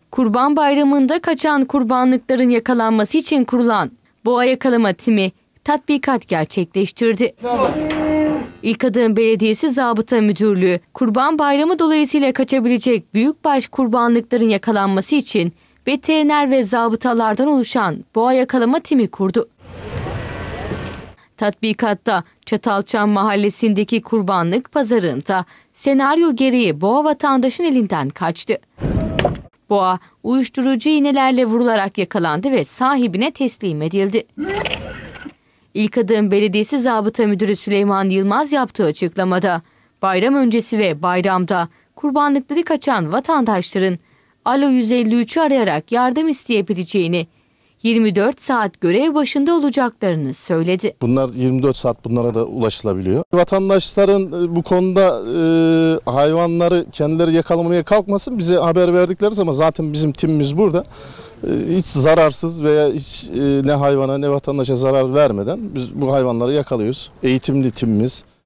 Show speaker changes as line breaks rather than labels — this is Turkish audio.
Kurban Bayramı'nda kaçan kurbanlıkların yakalanması için kurulan boğa yakalama timi tatbikat gerçekleştirdi. İlkadım Belediyesi Zabıta Müdürlüğü, Kurban Bayramı dolayısıyla kaçabilecek büyükbaş kurbanlıkların yakalanması için veteriner ve zabıtalardan oluşan boğa yakalama timi kurdu. Tatbikatta Çatalçam mahallesindeki kurbanlık pazarında senaryo gereği boğa vatandaşın elinden kaçtı. Boğa uyuşturucu iğnelerle vurularak yakalandı ve sahibine teslim edildi. İlkadım Belediyesi Zabıta Müdürü Süleyman Yılmaz yaptığı açıklamada bayram öncesi ve bayramda kurbanlıkları kaçan vatandaşların Alo 153'ü arayarak yardım isteyebileceğini, 24 saat görev başında olacaklarını söyledi.
Bunlar 24 saat bunlara da ulaşılabiliyor. Vatandaşların bu konuda hayvanları kendileri yakalamaya kalkmasın, bize haber verdikleri zaman zaten bizim timimiz burada. Hiç zararsız veya hiç ne hayvana ne vatandaşa zarar vermeden biz bu hayvanları yakalıyoruz. Eğitimli timimiz.